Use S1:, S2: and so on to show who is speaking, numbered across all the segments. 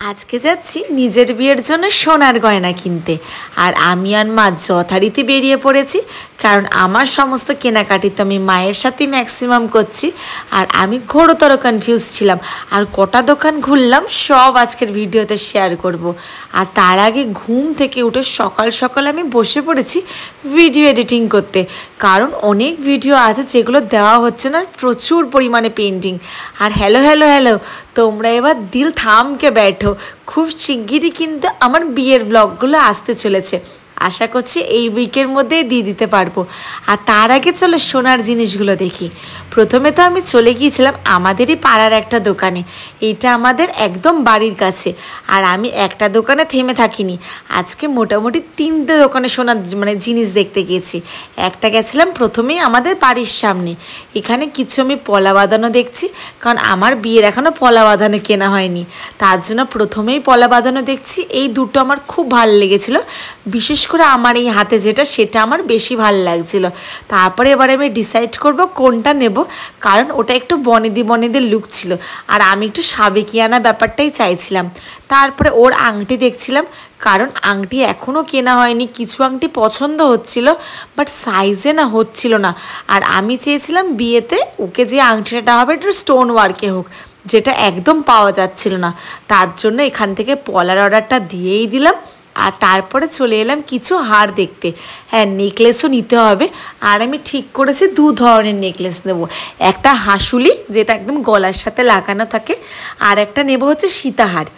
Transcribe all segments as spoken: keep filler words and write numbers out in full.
S1: আজকে যাচ্ছি নিজের বিয়ের জন্য সোনার গয়না কিনতে। আর আমি আর মা যথারীতি বেরিয়ে পড়েছি, কারণ আমার সমস্ত কেনাকাটি তো আমি মায়ের সাথে ম্যাক্সিমাম করছি। আর আমি ঘোরতর কনফিউজ ছিলাম, আর কটা দোকান ঘুরলাম সব আজকের ভিডিওতে শেয়ার করব। আর তার আগে ঘুম থেকে উঠে সকাল সকাল আমি বসে পড়েছি ভিডিও এডিটিং করতে, কারণ অনেক ভিডিও আছে যেগুলো দেওয়া হচ্ছে না, প্রচুর পরিমাণে পেন্টিং। আর হ্যালো হ্যালো হ্যালো তোমরা এবার দিল থামকে ব্যাঠো, খুব শিগগিরই কিন্তু আমার বিয়ের ব্লগগুলো আসতে চলেছে। আশা করছি এই উইকের মধ্যেই দিয়ে দিতে পারবো। আর তার আগে চলো সোনার জিনিসগুলো দেখি। প্রথমে তো আমি চলে গিয়েছিলাম আমাদেরই পাড়ার একটা দোকানে, এইটা আমাদের একদম বাড়ির কাছে। আর আমি একটা দোকানে থেমে থাকিনি, আজকে মোটামুটি তিনটে দোকানে সোনার মানে জিনিস দেখতে গিয়েছি। একটা গেছিলাম প্রথমেই আমাদের বাড়ির সামনে, এখানে কিছু আমি পলা বাঁধানো দেখছি, কারণ আমার বিয়ের এখনও পলা বাঁধানো কেনা হয়নি, তার জন্য প্রথমেই পলা বাঁধানো দেখছি। এই দুটো আমার খুব ভালো লেগেছিলো, বিশেষ করে আমার এই হাতে যেটা সেটা আমার বেশি ভালো লাগছিল। তারপরে এবারে আমি ডিসাইড করব কোনটা নেব, কারণ ওটা একটু বনেদি বনেদি লুক ছিল, আর আমি একটু সাবেকিয়ানা ব্যাপারটাই চাইছিলাম। তারপরে ওর আংটি দেখছিলাম, কারণ আংটি এখনও কেনা হয়নি, কিছু আংটি পছন্দ হচ্ছিল বাট সাইজে না হচ্ছিল না। আর আমি চেয়েছিলাম বিয়েতে ওকে যে আংটিটা হবে একটু স্টোন ওয়ার্কে হোক, যেটা একদম পাওয়া যাচ্ছিল না। তার জন্য এখান থেকে পলার অর্ডারটা দিয়েই দিলাম। আর তারপরে চলে এলাম কিছু হার দেখতে। হ্যাঁ, নেকলেসও নিতে হবে, আর আমি ঠিক করেছি দু ধরনের নেকলেস নেব। একটা হাসুলি, যেটা একদম গলার সাথে লাগানো থাকে, আর একটা নেব হচ্ছে সীতাহার।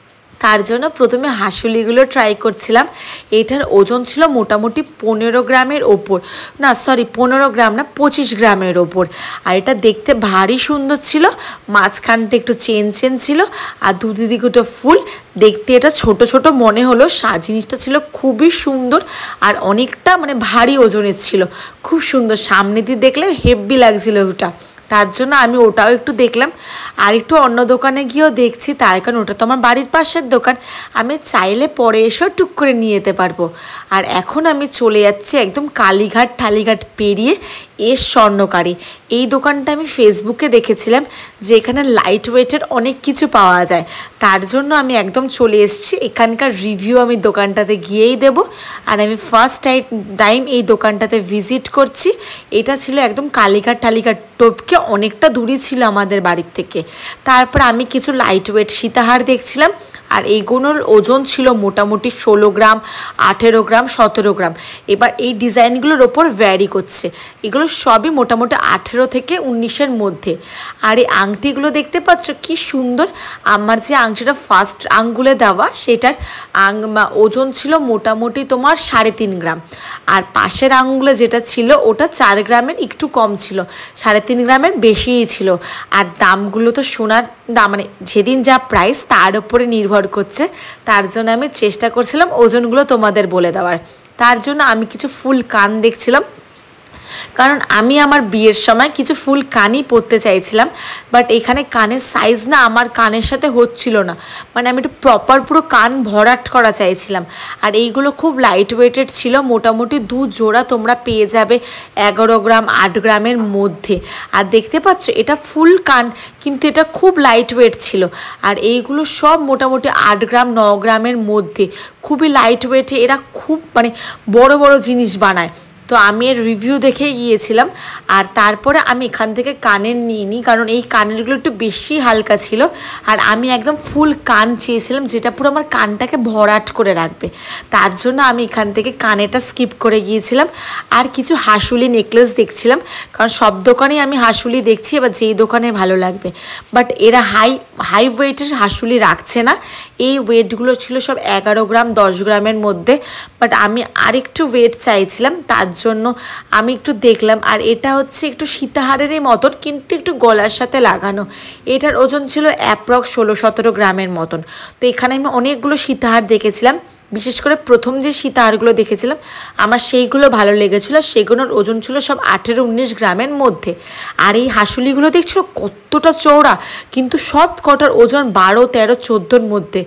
S1: তার জন্য প্রথমে হাসুলিগুলো ট্রাই করছিলাম। এটার ওজন ছিল মোটামুটি পনেরো গ্রামের ওপর, না সরি পনেরো গ্রাম না পঁচিশ গ্রামের ওপর। আর এটা দেখতে ভারী সুন্দর ছিল, মাঝখানটা একটু চেন চেন ছিল, আর দুদিকে ফুল। দেখতে এটা ছোট ছোট মনে হলো, জিনিসটা ছিল খুবই সুন্দর, আর অনেকটা মানে ভারী ওজনের ছিল, খুব সুন্দর। সামনে দিয়ে দেখলে হেভি লাগছিল ওটা, তার জন্য আমি ওটাও একটু দেখলাম। আর একটু অন্য দোকানে গিয়েও দেখছি, তার কারণ ওটা তো আমার বাড়ির পাশের দোকান, আমি চাইলে পরে এসেও টুক করে নিয়ে যেতে পারবো। আর এখন আমি চলে যাচ্ছি একদম কালীঘাট ঠালিঘাট পেরিয়ে এস স্বর্ণকারী। এই দোকানটা আমি ফেসবুকে দেখেছিলাম যে এখানে লাইট ওয়েটের অনেক কিছু পাওয়া যায়, তার জন্য আমি একদম চলে এসেছি। এখানকার রিভিউ আমি দোকানটাতে গিয়েই দেব। আর আমি ফার্স্ট টাইম এই দোকানটাতে ভিজিট করছি। এটা ছিল একদম কালীঘাট ঠালিঘাট টপকে অনেকটা দূরই ছিল আমাদের বাড়ির থেকে। তারপর আমি কিছু লাইট ওয়েট সীতাহার দেখছিলাম, আর এইগুলোর ওজন ছিল মোটামুটি ষোলো গ্রাম, আঠেরো গ্রাম, সতেরো গ্রাম। এবার এই ডিজাইনগুলোর ওপর ভ্যারি করছে, এগুলো সবই মোটামুটি আঠেরো থেকে উনিশের মধ্যে। আর এই আংটিগুলো দেখতে পাচ্ছ কি সুন্দর। আমার যে আংটিটা ফার্স্ট আঙ্গুলে দেওয়া, সেটার আং ওজন ছিল মোটামুটি তোমার সাড়ে তিন গ্রাম, আর পাশের আঙ্গুলে যেটা ছিল ওটা চার গ্রামের একটু কম ছিল, সাড়ে তিন গ্রামের বেশিই ছিল। আর দামগুলো তো সোনার দাম মানে যেদিন যা প্রাইস তার উপরে নির্ভর করছে, তার জন্য আমি চেষ্টা করছিলাম ওজনগুলো তোমাদের বলে দেওয়ার। তার জন্য আমি কিছু ফুল কান দেখছিলাম, কারণ আমি আমার বিয়ের সময় কিছু ফুল কানই পরতে চাইছিলাম, বাট এখানে কানের সাইজ না আমার কানের সাথে হচ্ছিল না, মানে আমি একটু প্রপার পুরো কান ভরাট করা চাইছিলাম। আর এইগুলো খুব লাইট ওয়েটেড ছিল, মোটামুটি দু জোড়া তোমরা পেয়ে যাবে এগারো গ্রাম আট গ্রামের মধ্যে। আর দেখতে পাচ্ছ এটা ফুল কান, কিন্তু এটা খুব লাইট ওয়েট ছিল। আর এইগুলো সব মোটামুটি আট গ্রাম ন গ্রামের মধ্যে, খুবই লাইট ওয়েটে। এরা খুব মানে বড় বড় জিনিস বানায়, তো আমি এর রিভিউ দেখে গিয়েছিলাম। আর তারপরে আমি এখান থেকে কানের নিয়ে নিই, কারণ এই কানেরগুলো একটু বেশি হালকা ছিল, আর আমি একদম ফুল কান চেয়েছিলাম যেটা পুরো আমার কানটাকে ভরাট করে রাখবে। তার জন্য আমি এখান থেকে কানেরটা স্কিপ করে গিয়েছিলাম। আর কিছু হাসুলি নেকলেস দেখছিলাম, কারণ সব দোকানেই আমি হাসুলি দেখছি, এবার যেই দোকানে ভালো লাগবে। বাট এরা হাই হাই ওয়েটের হাসুলি রাখছে না, এই ওয়েটগুলো ছিল সব এগারো গ্রাম দশ গ্রামের মধ্যে। বাট আমি আরেকটু ওয়েট চাইছিলাম, তার জন্য আমি একটু দেখলাম। আর এটা হচ্ছে একটু সীতাহারেরই মতন, কিন্তু একটু গলার সাথে লাগানো। এটার ওজন ছিল অ্যাপ্রক্স ষোলো সতেরো গ্রামের মতন। তো এখানে আমি অনেকগুলো সীতাহার দেখেছিলাম, বিশেষ করে প্রথম যে সীতাহারগুলো দেখেছিলাম আমার সেইগুলো ভালো লেগেছিলো, সেগুলোর ওজন ছিল সব আঠেরো উনিশ গ্রামের মধ্যে। আর এই হাসুলিগুলো দেখছো কতটা চওড়া, কিন্তু সব কটার ওজন বারো তেরো চোদ্দোর মধ্যে।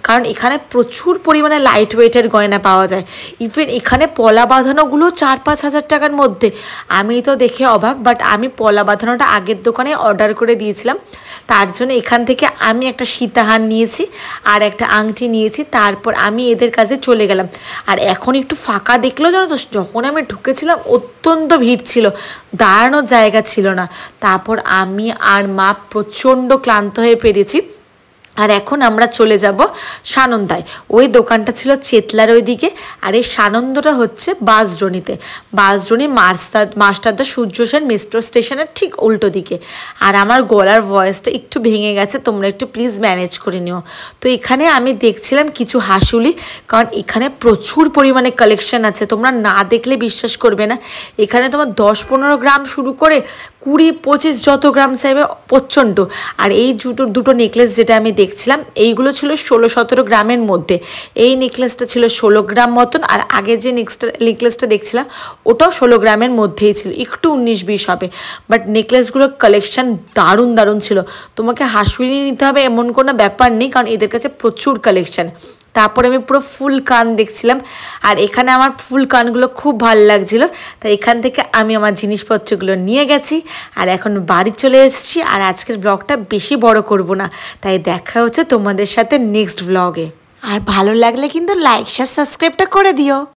S1: কারণ এখানে প্রচুর পরিমাণে লাইট ওয়েটের গয়না পাওয়া যায়। ইভেন এখানে পলা বাঁধানোগুলো চার পাঁচ হাজার টাকার মধ্যে। আমি তো দেখে অবাক, বাট আমি পলা বাঁধানোটা আগের দোকানে অর্ডার করে দিয়েছিলাম, তার জন্য এখান থেকে আমি একটা সীতাহার নিয়েছি আর একটা আংটি নিয়েছি। তারপর আমি এদের কাছে চলে গেলাম। আর এখন একটু ফাঁকা দেখলেও জানো তো, যখন আমি ঢুকেছিলাম অত্যন্ত ভিড় ছিল, দাঁড়ানোর জায়গা ছিল না। তারপর আমি আর মা প্রচণ্ড ক্লান্ত হয়ে পেরেছি। আর এখন আমরা চলে যাব সানন্দায়। ওই দোকানটা ছিল চেতলার ওইদিকে, আর এই সানন্দটা হচ্ছে বাসড্রোনিতে। বাসড্রোনি মাস্টার মাস্টারদা সূর্য সেন মেট্রো স্টেশনের ঠিক উল্টো দিকে। আর আমার গলার ভয়েসটা একটু ভেঙে গেছে, তোমরা একটু প্লিজ ম্যানেজ করে নিও। তো এখানে আমি দেখছিলাম কিছু হাসুলি, কারণ এখানে প্রচুর পরিমাণে কালেকশন আছে, তোমরা না দেখলে বিশ্বাস করবে না। এখানে তোমার দশ পনেরো গ্রাম শুরু করে কুড়ি পঁচিশ যত গ্রাম চাইবে প্রচণ্ড। আর এই দুটো দুটো নেকলেস যেটা আমি দেখছিলাম, এইগুলো ছিল ষোলো সতেরো গ্রামের মধ্যে। এই নেকলেসটা ছিল ষোলো গ্রাম মতন, আর আগে যে নেক্সট নেকলেসটা দেখছিলাম ওটাও ষোলো গ্রামের মধ্যেই ছিল, একটু উনিশ বিশ হবে। বাট নেকলেসগুলোর কালেকশান দারুণ দারুণ ছিল। তোমাকে হাসুলি নিতে হবে এমন কোনো ব্যাপার নেই, কারণ এদের কাছে প্রচুর কালেকশান। তারপরে আমি পুরো ফুল কান দেখছিলাম, আর এখানে আমার ফুল কানগুলো খুব ভালো লাগছিলো, তাই এখান থেকে আমি আমার জিনিসপত্রগুলো নিয়ে গেছি। আর এখন বাড়ি চলে এসেছি। আর আজকের ব্লগটা বেশি বড় করব না, তাই দেখা হচ্ছে তোমাদের সাথে নেক্সট ব্লগে। আর ভালো লাগলে কিন্তু লাইক শেয়ার সাবস্ক্রাইবটা করে দিও।